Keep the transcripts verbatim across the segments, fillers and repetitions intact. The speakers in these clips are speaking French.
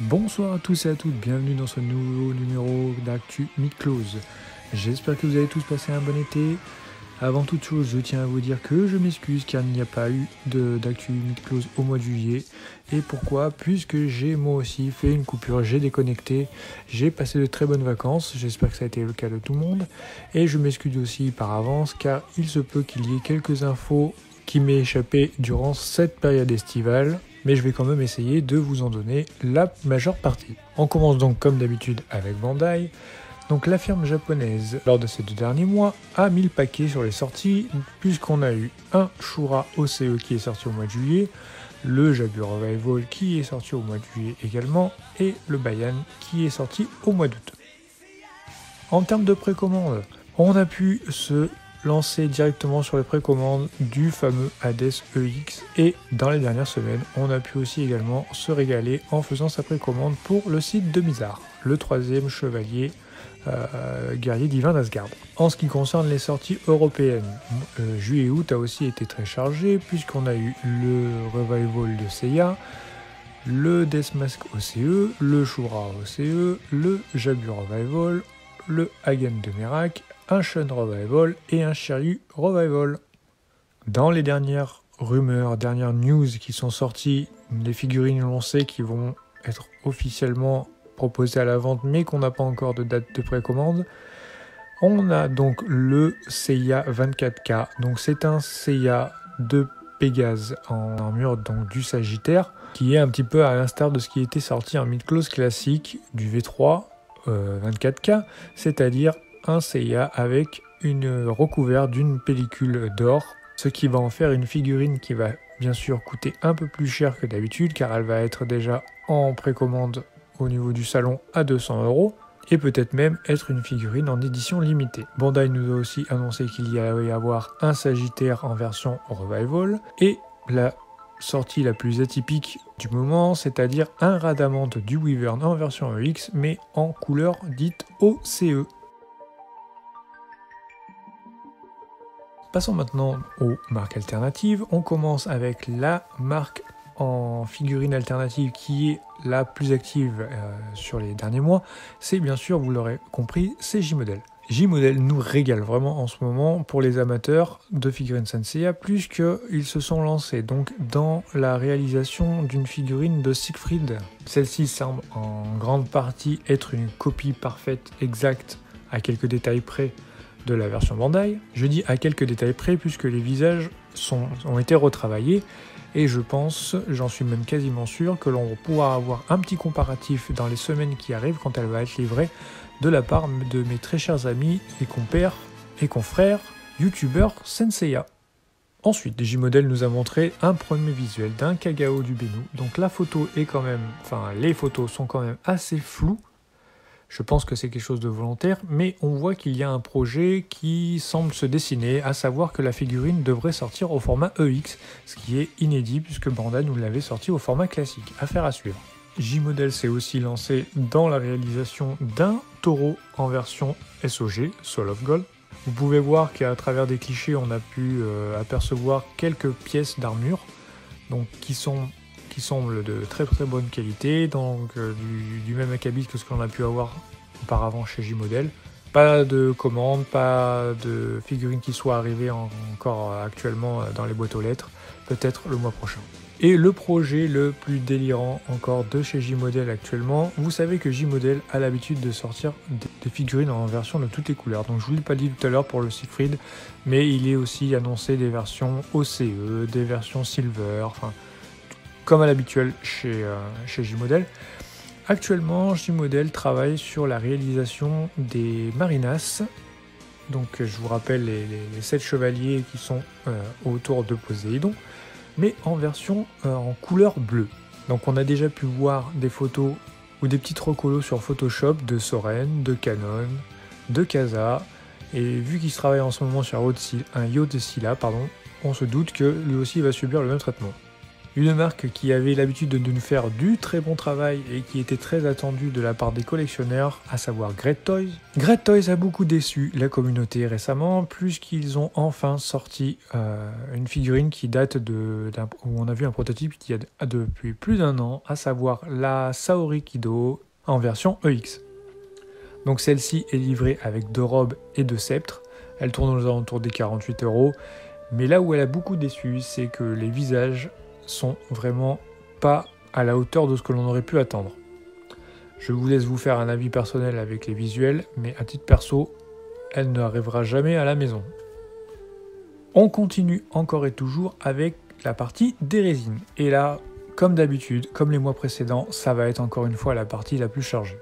Bonsoir à tous et à toutes, bienvenue dans ce nouveau numéro d'Actu Mid-Close. J'espère que vous avez tous passé un bon été. Avant toute chose, je tiens à vous dire que je m'excuse car il n'y a pas eu d'Actu Mid-Close au mois de juillet. Et pourquoi? Puisque j'ai moi aussi fait une coupure, j'ai déconnecté, j'ai passé de très bonnes vacances, j'espère que ça a été le cas de tout le monde. Et je m'excuse aussi par avance car il se peut qu'il y ait quelques infos qui m'aient échappé durant cette période estivale. Mais je vais quand même essayer de vous en donner la majeure partie. On commence donc comme d'habitude avec Bandai. Donc la firme japonaise, lors de ces deux derniers mois, a mis le paquet sur les sorties, puisqu'on a eu un Shura O C E qui est sorti au mois de juillet, le Jabu Revival qui est sorti au mois de juillet également, et le Bayan qui est sorti au mois d'août. En termes de précommande, on a pu se lancer directement sur les précommandes du fameux Hades E X, et dans les dernières semaines, on a pu aussi également se régaler en faisant sa précommande pour le site de Mizar, le troisième chevalier Euh, guerrier divin d'Asgard. En ce qui concerne les sorties européennes, euh, juillet et août a aussi été très chargé puisqu'on a eu le Revival de Seiya, le Deathmask O C E, le Shura O C E, le Jabu Revival, le Hagen de Merak, un Shun Revival et un Shiryu Revival. Dans les dernières rumeurs, dernières news qui sont sorties, les figurines l'on sait qui vont être officiellement proposé à la vente mais qu'on n'a pas encore de date de précommande. On a donc le Seiya vingt-quatre K, donc c'est un Seiya de Pégase en armure donc du Sagittaire, qui est un petit peu à l'instar de ce qui était sorti en mid-close classique du V trois euh, vingt-quatre K, c'est-à-dire un Seiya avec une recouverte d'une pellicule d'or, ce qui va en faire une figurine qui va bien sûr coûter un peu plus cher que d'habitude car elle va être déjà en précommande au niveau du salon à deux cents euros, et peut-être même être une figurine en édition limitée. Bandai nous a aussi annoncé qu'il y allait y avoir un Sagittaire en version Revival, et la sortie la plus atypique du moment, c'est-à-dire un Rhadamant du Wyvern en version E X, mais en couleur dite O C E. Passons maintenant aux marques alternatives. On commence avec la marque en figurine alternative qui est la plus active euh, sur les derniers mois, c'est bien sûr, vous l'aurez compris, c'est J-Model. J-Model nous régale vraiment en ce moment pour les amateurs de figurines Senseiya, puisqu'ils se sont lancés donc dans la réalisation d'une figurine de Siegfried. Celle-ci semble en grande partie être une copie parfaite, exacte, à quelques détails près de la version Bandai. Je dis à quelques détails près puisque les visages sont, ont été retravaillés, et je pense, j'en suis même quasiment sûr, que l'on pourra avoir un petit comparatif dans les semaines qui arrivent quand elle va être livrée de la part de mes très chers amis et compères et confrères youtubeurs Senseiya. Ensuite, J-Model nous a montré un premier visuel d'un Kagao du Bennu. Donc la photo est quand même, enfin les photos sont quand même assez floues. Je pense que c'est quelque chose de volontaire, mais on voit qu'il y a un projet qui semble se dessiner, à savoir que la figurine devrait sortir au format E X, ce qui est inédit puisque Bandai nous l'avait sorti au format classique. Affaire à suivre. J-Model s'est aussi lancé dans la réalisation d'un taureau en version S O G, Soul of Gold. Vous pouvez voir qu'à travers des clichés, on a pu euh, apercevoir quelques pièces d'armure, donc qui sont qui semblent de très très bonne qualité, donc euh, du, du même acabit que ce qu'on a pu avoir auparavant chez J-Model. Pas de commandes, pas de figurines qui soient arrivées en, encore actuellement dans les boîtes aux lettres, peut-être le mois prochain. Et le projet le plus délirant encore de chez J-Model actuellement, vous savez que J-Model a l'habitude de sortir des, des figurines en version de toutes les couleurs. Donc je vous l'ai pas dit tout à l'heure pour le Siegfried, mais il est aussi annoncé des versions O C E, des versions Silver, enfin comme à l'habituel chez, euh, chez J-Model. Actuellement, J-Model travaille sur la réalisation des Marinas. Donc je vous rappelle les, les, les sept chevaliers qui sont euh, autour de Poséidon, mais en version euh, en couleur bleue. Donc on a déjà pu voir des photos ou des petites recolos sur Photoshop de Soren, de Canon, de Kasa, et vu qu'il se travaille en ce moment sur un Yode Scylla, pardon, on se doute que lui aussi va subir le même traitement. Une marque qui avait l'habitude de nous faire du très bon travail et qui était très attendue de la part des collectionneurs, à savoir Great Toys. Great Toys a beaucoup déçu la communauté récemment, puisqu'ils ont enfin sorti euh, une figurine qui date de, où on a vu un prototype qui a depuis plus d'un an, à savoir la Saori Kido en version E X. Donc celle-ci est livrée avec deux robes et deux sceptres. Elle tourne aux alentours des quarante-huit euros. Mais là où elle a beaucoup déçu, c'est que les visages sont vraiment pas à la hauteur de ce que l'on aurait pu attendre. Je vous laisse vous faire un avis personnel avec les visuels, mais à titre perso, elle n'arrivera jamais à la maison. On continue encore et toujours avec la partie des résines. Et là, comme d'habitude, comme les mois précédents, ça va être encore une fois la partie la plus chargée.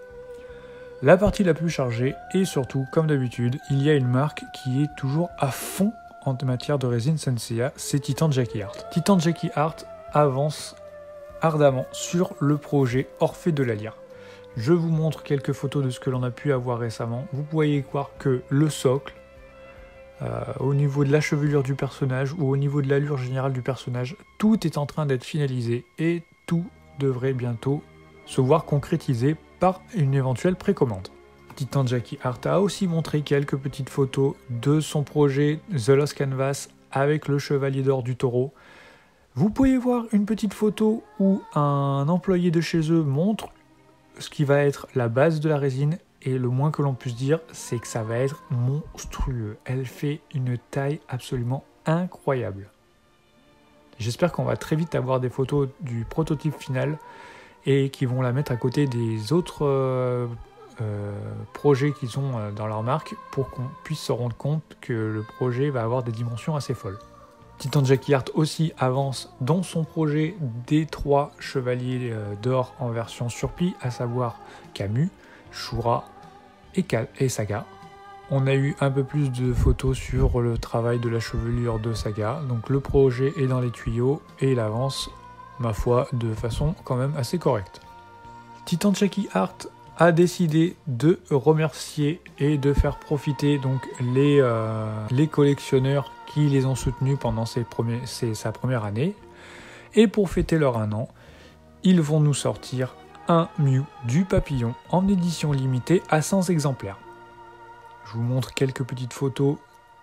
La partie la plus chargée, et surtout, comme d'habitude, il y a une marque qui est toujours à fond en matière de résine Senseiya, c'est Titan Jackie Art. Titan Jackie Art avance ardemment sur le projet Orphée de la Lyre. Je vous montre quelques photos de ce que l'on a pu avoir récemment. Vous pourriez voir que le socle, euh, au niveau de la chevelure du personnage ou au niveau de l'allure générale du personnage, tout est en train d'être finalisé et tout devrait bientôt se voir concrétisé par une éventuelle précommande. Titan Jackie Art a aussi montré quelques petites photos de son projet The Lost Canvas avec le Chevalier d'Or du Taureau. Vous pouvez voir une petite photo où un employé de chez eux montre ce qui va être la base de la résine et le moins que l'on puisse dire, c'est que ça va être monstrueux. Elle fait une taille absolument incroyable. J'espère qu'on va très vite avoir des photos du prototype final et qui vont la mettre à côté des autres euh, euh, projets qu'ils ont euh, dans leur marque pour qu'on puisse se rendre compte que le projet va avoir des dimensions assez folles. Titan Jackie Art aussi avance dans son projet des trois chevaliers euh, d'or en version surplis, à savoir Camus, Shura et, Ka et Saga. On a eu un peu plus de photos sur le travail de la chevelure de Saga, donc le projet est dans les tuyaux et il avance, ma foi, de façon quand même assez correcte. Titan Jackie Art a décidé de remercier et de faire profiter donc les, euh, les collectionneurs qui les ont soutenus pendant ses premiers, ses, sa première année. Et pour fêter leur un an, ils vont nous sortir un Mew du papillon en édition limitée à cent exemplaires. Je vous montre quelques petites photos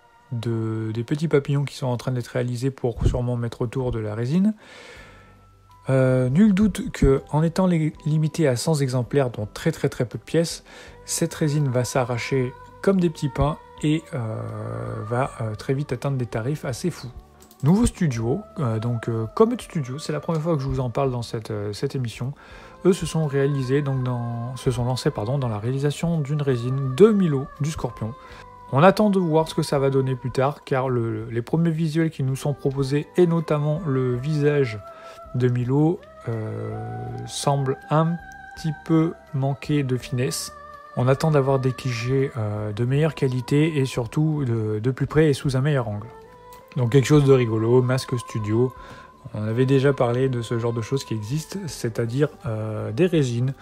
de, des petits papillons qui sont en train d'être réalisés pour sûrement mettre autour de la résine. Euh, nul doute qu'en étant limité à cent exemplaires, dont très très très peu de pièces, cette résine va s'arracher comme des petits pains et euh, va euh, très vite atteindre des tarifs assez fous. Nouveau studio, euh, donc euh, Comet Studio, c'est la première fois que je vous en parle dans cette, euh, cette émission. Eux se sont réalisés, donc dans, se sont lancés pardon, dans la réalisation d'une résine de Milo du Scorpion. On attend de voir ce que ça va donner plus tard, car le, les premiers visuels qui nous sont proposés, et notamment le visage de Milo, euh, semble un petit peu manquer de finesse. On attend d'avoir des clichés euh, de meilleure qualité et surtout de, de plus près et sous un meilleur angle. Donc quelque chose de rigolo, Masque Studio. On avait déjà parlé de ce genre de choses qui existent, c'est-à-dire euh, des résines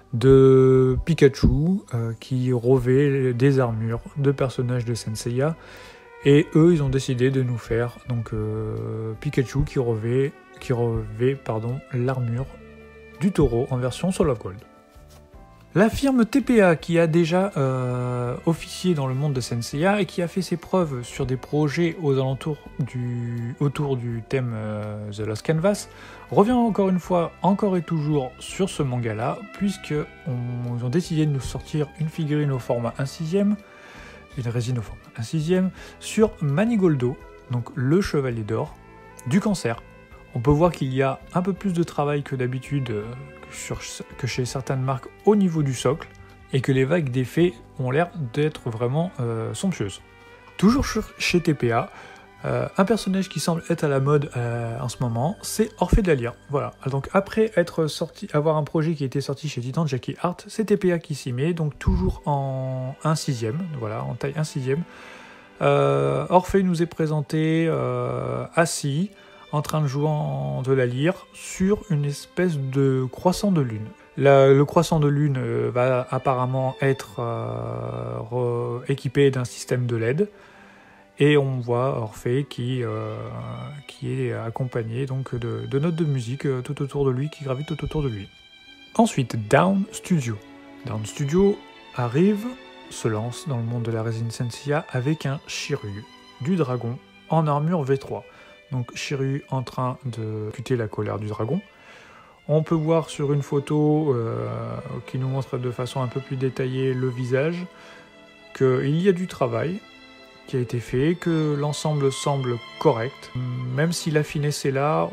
de Pikachu euh, qui revêt des armures de personnages de Senseiya. Et eux, ils ont décidé de nous faire donc euh, Pikachu qui revêt, qui revêt pardon, l'armure du taureau en version Soul of Gold. La firme T P A, qui a déjà euh, officié dans le monde de Senseiya et qui a fait ses preuves sur des projets aux alentours du, autour du thème euh, The Lost Canvas, revient encore une fois, encore et toujours sur ce manga-là, puisqu'ils ont décidé de nous sortir une figurine au format un sixième, une résine au format un sixième, sur Manigoldo, donc le chevalier d'or, du cancer. On peut voir qu'il y a un peu plus de travail que d'habitude euh, que chez certaines marques au niveau du socle, et que les vagues d'effets ont l'air d'être vraiment euh, somptueuses. Toujours chez T P A, euh, un personnage qui semble être à la mode euh, en ce moment, c'est Orphée de la Lyre. Voilà. Donc après être sorti, avoir un projet qui était sorti chez Titan Jackie Art, c'est T P A qui s'y met, donc toujours en un sixième, voilà, en taille un sixième. Euh, Orphée nous est présenté euh, assis, en train de jouer en, de la lyre sur une espèce de croissant de lune. La, le croissant de lune euh, va apparemment être euh, re, équipé d'un système de L E D Et on voit Orphée qui, euh, qui est accompagné donc de, de notes de musique euh, tout autour de lui, qui gravitent tout autour de lui. Ensuite, Down Studio. Down Studio arrive, se lance dans le monde de la résine Senseiya avec un Shiryu, du dragon, en armure V trois. Donc Shiryu en train de cuter la colère du dragon. On peut voir sur une photo euh, qui nous montre de façon un peu plus détaillée le visage, qu'il y a du travail qui a été fait, que l'ensemble semble correct. Même si la finesse est là,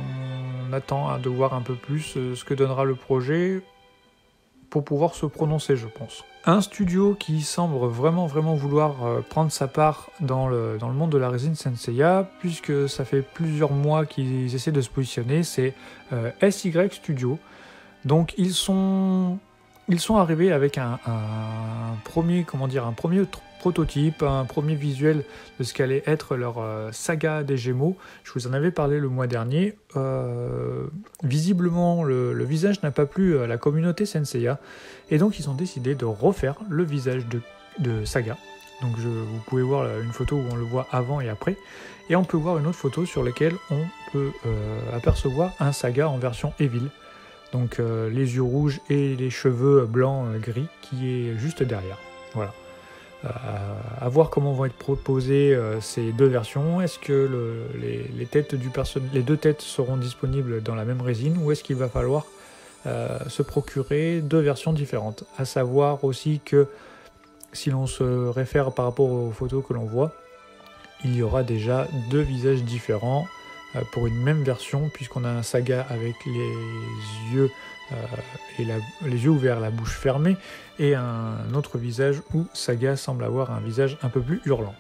on attend de voir un peu plus ce que donnera le projet pour pouvoir se prononcer, je pense. Un studio qui semble vraiment vraiment vouloir prendre sa part dans le, dans le monde de la résine Senseiya, puisque ça fait plusieurs mois qu'ils essaient de se positionner, c'est euh, S Y Studio. Donc ils sont, ils sont arrivés avec un, un premier, comment dire, un premier prototype, un premier visuel de ce qu'allait être leur euh, saga des Gémeaux. Je vous en avais parlé le mois dernier. Euh, visiblement, le, le visage n'a pas plu à la communauté Senseiya, et donc ils ont décidé de refaire le visage de, de Saga. Donc je, vous pouvez voir une photo où on le voit avant et après, et on peut voir une autre photo sur laquelle on peut euh, apercevoir un Saga en version Evil. Donc euh, les yeux rouges et les cheveux blancs euh, gris qui est juste derrière. Voilà. Euh, à voir comment vont être proposées euh, ces deux versions. Est-ce que le, les, les, têtes du person... les deux têtes seront disponibles dans la même résine, ou est-ce qu'il va falloir euh, se procurer deux versions différentes? À savoir aussi que si l'on se réfère par rapport aux photos que l'on voit, il y aura déjà deux visages différents euh, pour une même version, puisqu'on a un Saga avec les yeux Euh, et la, les yeux ouverts, la bouche fermée, et un autre visage où Saga semble avoir un visage un peu plus hurlant.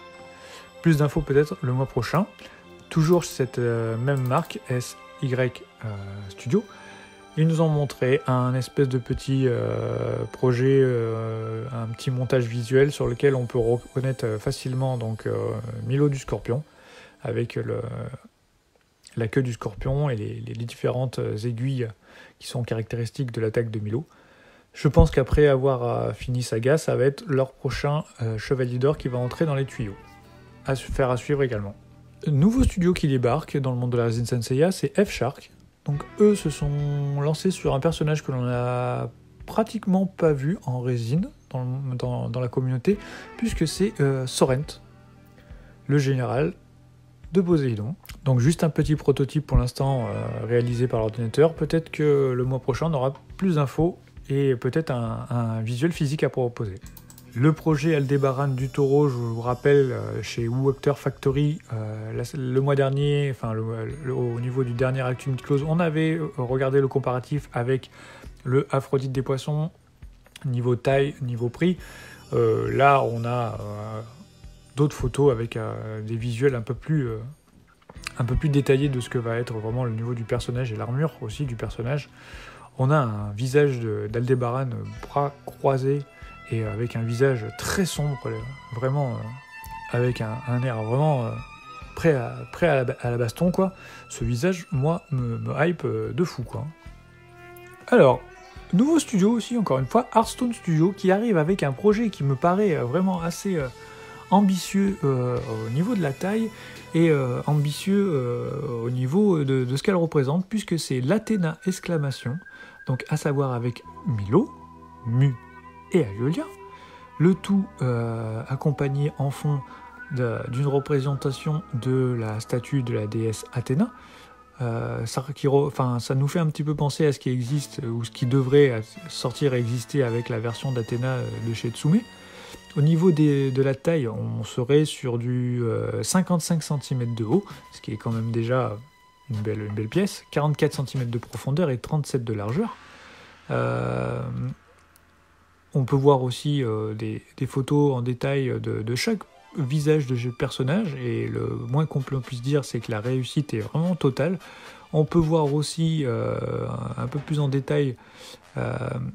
Plus d'infos peut-être le mois prochain. Toujours cette euh, même marque, S Y euh, Studio, ils nous ont montré un espèce de petit euh, projet, euh, un petit montage visuel sur lequel on peut reconnaître facilement donc euh, Milo du Scorpion, avec le, la queue du Scorpion et les, les différentes aiguilles qui sont caractéristiques de l'attaque de Milo. Je pense qu'après avoir euh, fini Saga, ça va être leur prochain euh, Chevalier d'Or qui va entrer dans les tuyaux. À faire à suivre également. Nouveau studio qui débarque dans le monde de la résine Senseiya, c'est F-Shark. Donc eux se sont lancés sur un personnage que l'on n'a pratiquement pas vu en résine dans, le, dans, dans la communauté, puisque c'est euh, Sorrent, le général de Poséidon. Donc juste un petit prototype pour l'instant euh, réalisé par l'ordinateur. Peut-être que le mois prochain on aura plus d'infos et peut-être un, un visuel physique à proposer. Le projet Aldébaran du Taureau, je vous rappelle, euh, chez Woocter Factory, euh, la, le mois dernier, enfin le, le, au niveau du dernier Actu Mythclose, on avait regardé le comparatif avec le Aphrodite des Poissons, niveau taille, niveau prix. Euh, là on a euh, d'autres photos avec euh, des visuels un peu plus euh, un peu plus détaillés de ce que va être vraiment le niveau du personnage et l'armure aussi du personnage. On a un visage d'Aldébaran, bras croisés et avec un visage très sombre, vraiment euh, avec un, un air vraiment euh, prêt, à, prêt à, la, à la baston quoi. Ce visage, moi, me, me hype de fou quoi. Alors, nouveau studio aussi, encore une fois, Hearthstone Studio, qui arrive avec un projet qui me paraît vraiment assez euh, ambitieux euh, au niveau de la taille et euh, ambitieux euh, au niveau de, de ce qu'elle représente, puisque c'est l'Athéna exclamation, donc à savoir avec Milo, Mu et Aliolia, le tout euh, accompagné en fond d'une représentation de la statue de la déesse Athéna. Euh, ça, qui re, enfin, ça nous fait un petit peu penser à ce qui existe ou ce qui devrait sortir et exister avec la version d'Athéna de chez Tsume. Au niveau des, de la taille, on serait sur du euh, cinquante-cinq centimètres de haut, ce qui est quand même déjà une belle, une belle pièce, quarante-quatre centimètres de profondeur et trente-sept de largeur. Euh, on peut voir aussi euh, des, des photos en détail de, de chaque visage de personnage, et le moins qu'on puisse dire, c'est que la réussite est vraiment totale. On peut voir aussi euh, un peu plus en détail euh,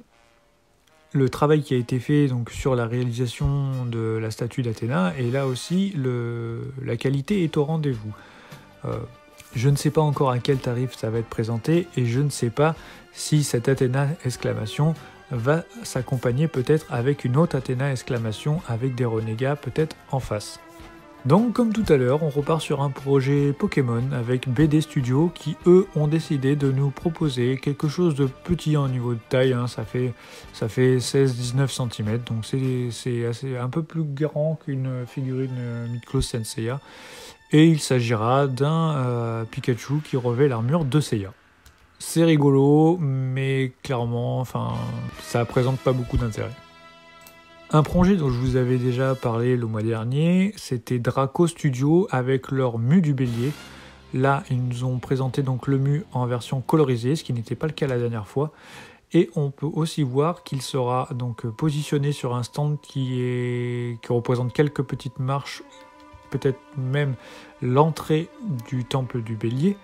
le travail qui a été fait donc, sur la réalisation de la statue d'Athéna, et là aussi le, la qualité est au rendez-vous. Euh, je ne sais pas encore à quel tarif ça va être présenté, et je ne sais pas si cette Athéna exclamation va s'accompagner peut-être avec une autre Athéna exclamation avec des renégats peut-être en face. Donc comme tout à l'heure, on repart sur un projet Pokémon avec B D Studio qui eux ont décidé de nous proposer quelque chose de petit en niveau de taille, hein. ça fait, ça fait seize à dix-neuf centimètres, donc c'est assez un peu plus grand qu'une figurine Miclose Senseiya. Et il s'agira d'un euh, Pikachu qui revêt l'armure de Seiya. C'est rigolo, mais clairement, enfin, ça présente pas beaucoup d'intérêt. Un projet dont je vous avais déjà parlé le mois dernier, c'était Draco Studio avec leur Mu du Bélier. Là, ils nous ont présenté donc le Mu en version colorisée, ce qui n'était pas le cas la dernière fois. Et on peut aussi voir qu'il sera donc positionné sur un stand qui, est... qui représente quelques petites marches, peut-être même l'entrée du temple du Bélier.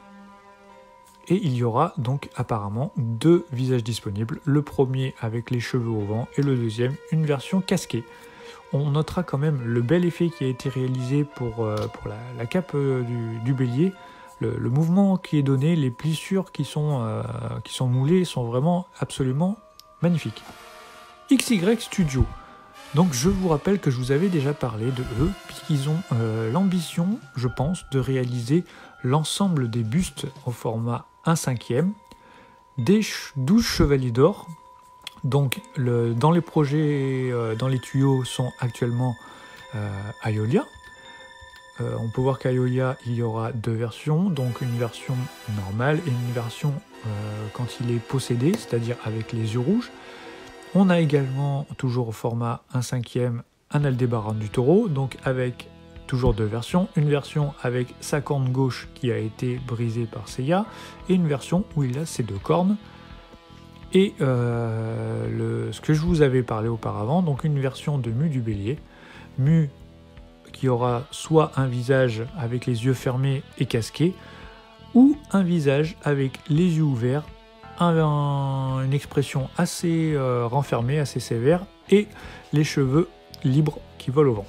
Et il y aura donc apparemment deux visages disponibles, le premier avec les cheveux au vent et le deuxième une version casquée. On notera quand même le bel effet qui a été réalisé pour, euh, pour la, la cape euh, du, du bélier, le, le mouvement qui est donné, les plissures qui sont, euh, qui sont moulées sont vraiment absolument magnifiques. X Y Studio. Donc je vous rappelle que je vous avais déjà parlé de eux, puisqu'ils ont euh, l'ambition, je pense, de réaliser l'ensemble des bustes au format un cinquième, des douze chevaliers d'or. Donc le, dans les projets, euh, dans les tuyaux sont actuellement euh, Aeolia. Euh, on peut voir qu'à Aeolia il y aura deux versions, donc une version normale et une version euh, quand il est possédé, c'est-à-dire avec les yeux rouges. On a également, toujours au format un cinquième, un Aldébaran du taureau, donc avec toujours deux versions. Une version avec sa corne gauche qui a été brisée par Seiya, et une version où il a ses deux cornes. Et euh, le, ce que je vous avais parlé auparavant, donc une version de Mu du Bélier. Mu qui aura soit un visage avec les yeux fermés et casqué, ou un visage avec les yeux ouverts, Un, une expression assez euh, renfermée, assez sévère, et les cheveux libres qui volent au vent.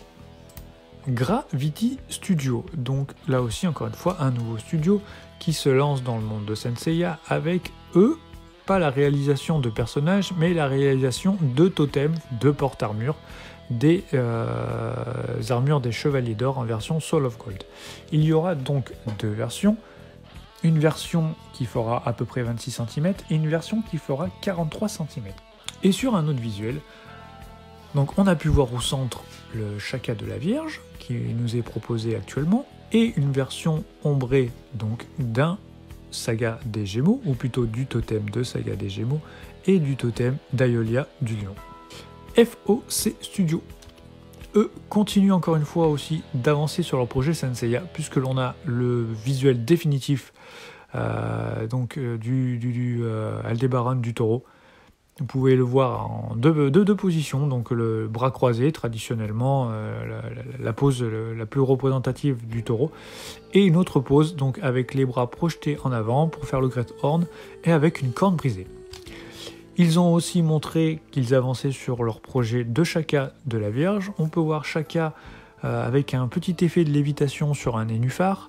Gravity Studio, donc là aussi encore une fois un nouveau studio qui se lance dans le monde de Senseiya avec eux, pas la réalisation de personnages, mais la réalisation de totems, de porte-armures, des euh, armures des Chevaliers d'Or en version Soul of Gold. Il y aura donc deux versions. Une version qui fera à peu près vingt-six centimètres et une version qui fera quarante-trois centimètres. Et sur un autre visuel, donc on a pu voir au centre le Shaka de la Vierge qui nous est proposé actuellement et une version ombrée donc d'un Saga des Gémeaux, ou plutôt du totem de Saga des Gémeaux et du totem d'Aeolia du Lion. F O C Studio. Eux continuent encore une fois aussi d'avancer sur leur projet Senseiya, puisque l'on a le visuel définitif euh, donc, euh, du, du, du euh, Aldébaran du taureau. Vous pouvez le voir en deux, deux, deux positions, donc le bras croisé, traditionnellement euh, la, la, la pose la, la plus représentative du taureau, et une autre pose donc avec les bras projetés en avant pour faire le Great Horn, et avec une corne brisée. Ils ont aussi montré qu'ils avançaient sur leur projet de Shaka de la Vierge. On peut voir Shaka euh, avec un petit effet de lévitation sur un nénuphar,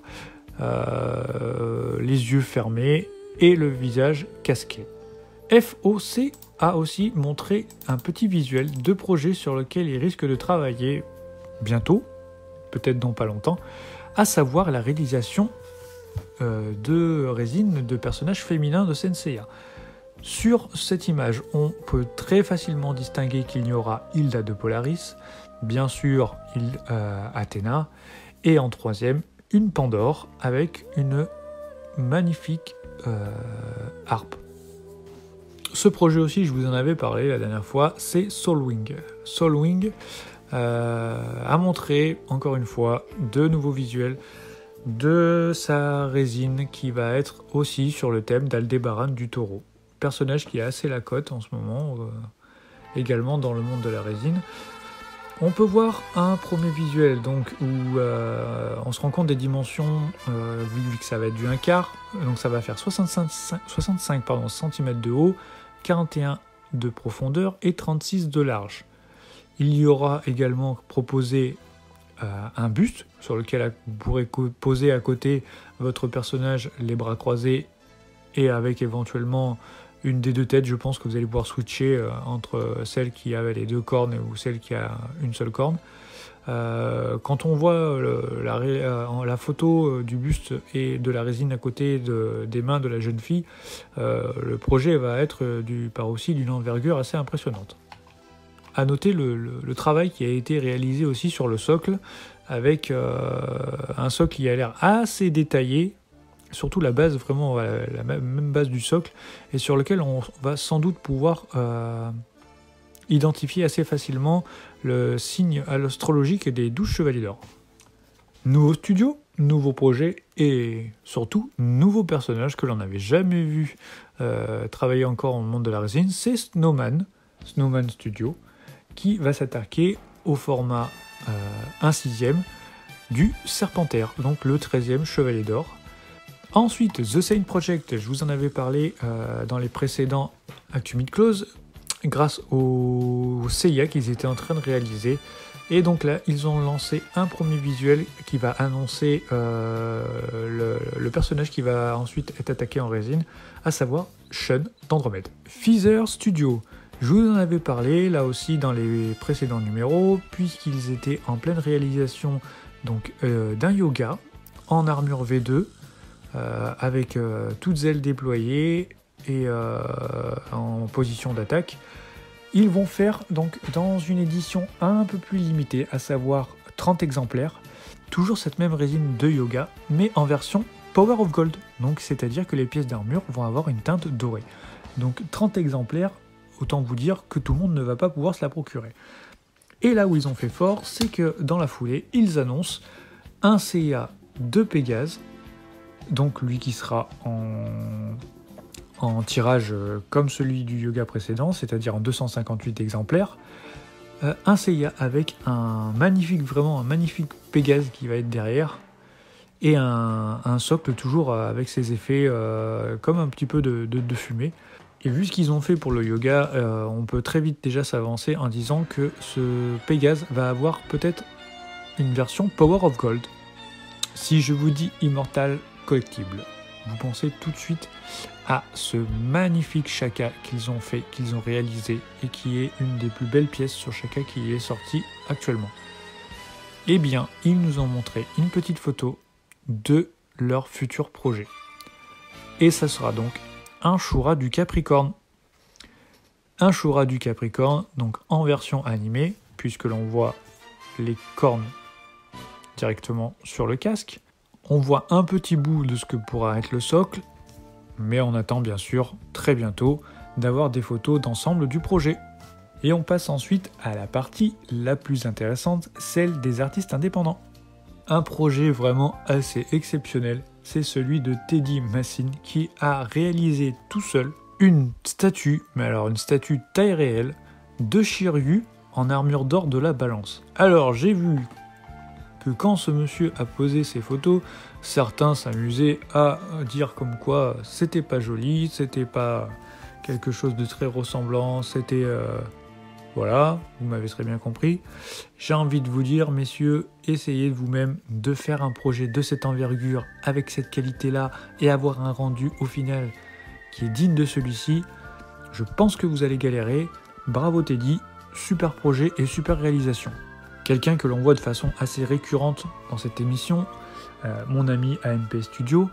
euh, les yeux fermés et le visage casqué. F O C a aussi montré un petit visuel de projet sur lequel ils risquent de travailler bientôt, peut-être dans pas longtemps, à savoir la réalisation euh, de résine de personnages féminins de Senseiya. Sur cette image, on peut très facilement distinguer qu'il y aura Hilda de Polaris, bien sûr il, euh, Athéna, et en troisième, une Pandore avec une magnifique euh, harpe. Ce projet aussi, je vous en avais parlé la dernière fois, c'est Soulwing. Soulwing euh, a montré, encore une fois, de nouveaux visuels de sa résine qui va être aussi sur le thème d'Aldébaran du taureau. Personnage qui a assez la cote en ce moment, euh, également dans le monde de la résine. On peut voir un premier visuel donc où euh, on se rend compte des dimensions, euh, vu que ça va être du un quart, donc ça va faire soixante-cinq, soixante-cinq pardon, centimètres de haut, quarante et un de profondeur et trente-six de large. Il y aura également proposé euh, un buste sur lequel vous pourrez poser à côté votre personnage les bras croisés et avec éventuellement une des deux têtes. Je pense que vous allez pouvoir switcher euh, entre celle qui avait les deux cornes ou celle qui a une seule corne. Euh, quand on voit le, la, euh, la photo du buste et de la résine à côté de, des mains de la jeune fille, euh, le projet va être du, par aussi d'une envergure assez impressionnante. À noter le, le, le travail qui a été réalisé aussi sur le socle, avec euh, un socle qui a l'air assez détaillé, surtout la base, vraiment la, la même base du socle, et sur lequel on va sans doute pouvoir euh, identifier assez facilement le signe astrologique des douze chevaliers d'or. Nouveau studio, nouveau projet et surtout nouveau personnage que l'on n'avait jamais vu euh, travailler encore dans le monde de la résine, c'est Snowman, Snowman Studio, qui va s'attaquer au format euh, un sixième du Serpentaire, donc le treizième chevalier d'or. Ensuite, The Saint Project, je vous en avais parlé euh, dans les précédents Actu Mid Close, grâce au C I A qu'ils étaient en train de réaliser. Et donc là, ils ont lancé un premier visuel qui va annoncer euh, le, le personnage qui va ensuite être attaqué en résine, à savoir Shun d'Andromède. Feather Studio, je vous en avais parlé là aussi dans les précédents numéros, puisqu'ils étaient en pleine réalisation donc, euh, d'un yoga en armure V deux, euh, avec euh, toutes ailes déployées et euh, en position d'attaque. Ils vont faire donc dans une édition un peu plus limitée, à savoir trente exemplaires, toujours cette même résine de yoga, mais en version Power of Gold. Donc c'est-à-dire que les pièces d'armure vont avoir une teinte dorée. Donc trente exemplaires, autant vous dire que tout le monde ne va pas pouvoir se la procurer. Et là où ils ont fait fort, c'est que dans la foulée, ils annoncent un C I A de Pégase, donc lui qui sera en... en tirage comme celui du yoga précédent, c'est-à-dire en deux cent cinquante-huit exemplaires, euh, un C I A avec un magnifique, vraiment un magnifique Pégase qui va être derrière, et un, un socle toujours avec ses effets euh, comme un petit peu de, de, de fumée. Et vu ce qu'ils ont fait pour le yoga, euh, on peut très vite déjà s'avancer en disant que ce Pégase va avoir peut-être une version Power of Gold. Si je vous dis Immortal Collectible, vous pensez tout de suite à ce magnifique Shaka qu'ils ont fait, qu'ils ont réalisé et qui est une des plus belles pièces sur Shaka qui est sortie actuellement. Eh bien, ils nous ont montré une petite photo de leur futur projet. Et ça sera donc un Shura du Capricorne. Un Shura du Capricorne, donc en version animée, puisque l'on voit les cornes directement sur le casque. On voit un petit bout de ce que pourra être le socle, mais on attend bien sûr très bientôt d'avoir des photos d'ensemble du projet. Et on passe ensuite à la partie la plus intéressante, celle des artistes indépendants. Un projet vraiment assez exceptionnel, c'est celui de Teddy Massine qui a réalisé tout seul une statue, mais alors une statue taille réelle, de Shiryu en armure d'or de la balance. Alors j'ai vu que quand ce monsieur a posé ses photos, certains s'amusaient à dire comme quoi c'était pas joli, c'était pas quelque chose de très ressemblant, c'était... Euh, voilà, vous m'avez très bien compris. J'ai envie de vous dire, messieurs, essayez vous-même de faire un projet de cette envergure, avec cette qualité-là, et avoir un rendu au final qui est digne de celui-ci. Je pense que vous allez galérer. Bravo Teddy, super projet et super réalisation. Quelqu'un que l'on voit de façon assez récurrente dans cette émission, euh, mon ami A M P Studio,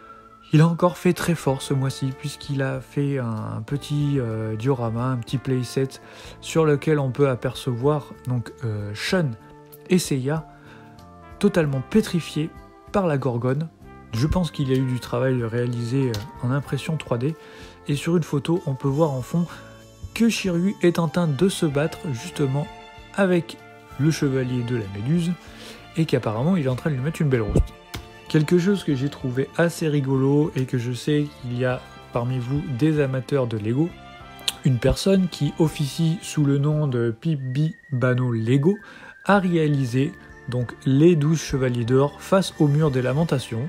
il a encore fait très fort ce mois-ci, puisqu'il a fait un, un petit euh, diorama, un petit playset, sur lequel on peut apercevoir donc euh, Shun et Seiya totalement pétrifiés par la Gorgone. Je pense qu'il y a eu du travail réalisé en impression trois D, et sur une photo, on peut voir en fond que Shiryu est en train de se battre justement avec le chevalier de la Méduse, et qu'apparemment il est en train de lui mettre une belle rouste. Quelque chose que j'ai trouvé assez rigolo, et que je sais qu'il y a parmi vous des amateurs de Lego, une personne qui officie sous le nom de Pibi Bano Lego a réalisé donc les douze chevaliers d'or face au mur des lamentations,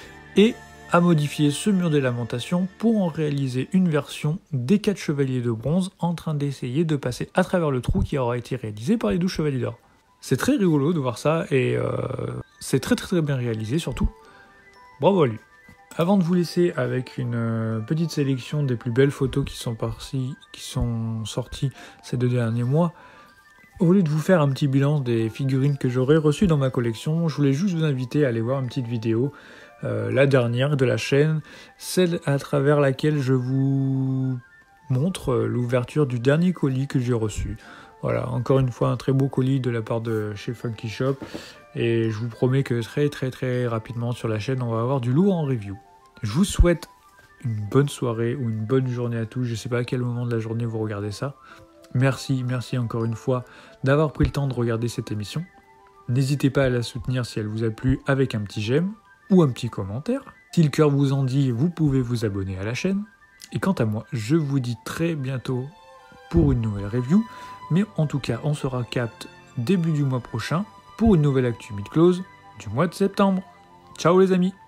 et a modifié ce mur des lamentations pour en réaliser une version des quatre chevaliers de bronze en train d'essayer de passer à travers le trou qui aura été réalisé par les douze chevaliers d'or. C'est très rigolo de voir ça, et euh, c'est très très très bien réalisé surtout. Bravo à lui. Avant de vous laisser avec une euh, petite sélection des plus belles photos qui sont, parties, qui sont sorties ces deux derniers mois, Au lieu de vous faire un petit bilan des figurines que j'aurais reçues dans ma collection, je voulais juste vous inviter à aller voir une petite vidéo, euh, la dernière de la chaîne, celle à travers laquelle je vous montre l'ouverture du dernier colis que j'ai reçu. Voilà, encore une fois un très beau colis de la part de chez Funky Shop, et je vous promets que très très très rapidement sur la chaîne on va avoir du lourd en review. Je vous souhaite une bonne soirée ou une bonne journée à tous, je ne sais pas à quel moment de la journée vous regardez ça. Merci, merci encore une fois d'avoir pris le temps de regarder cette émission. N'hésitez pas à la soutenir si elle vous a plu avec un petit j'aime ou un petit commentaire. Si le cœur vous en dit, vous pouvez vous abonner à la chaîne. Et quant à moi, je vous dis très bientôt pour une nouvelle review. Mais en tout cas, on se recapte début du mois prochain pour une nouvelle actu mid-close du mois de septembre. Ciao les amis!